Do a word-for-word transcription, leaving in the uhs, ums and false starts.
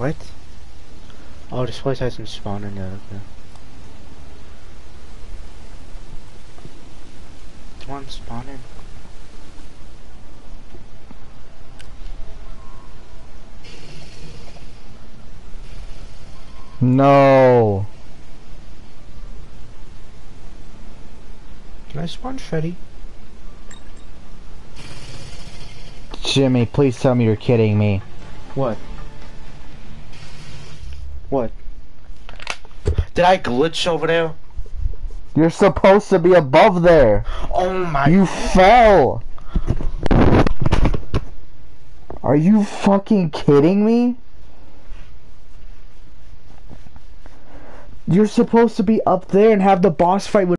What? Oh, this place hasn't spawned in yet, okay. Do one spawn in? No. Can I spawn Freddy? Jimmy, please tell me you're kidding me. What? What? Did I glitch over there? You're supposed to be above there. Oh my... You fell. Are you fucking kidding me? You're supposed to be up there and have the boss fight with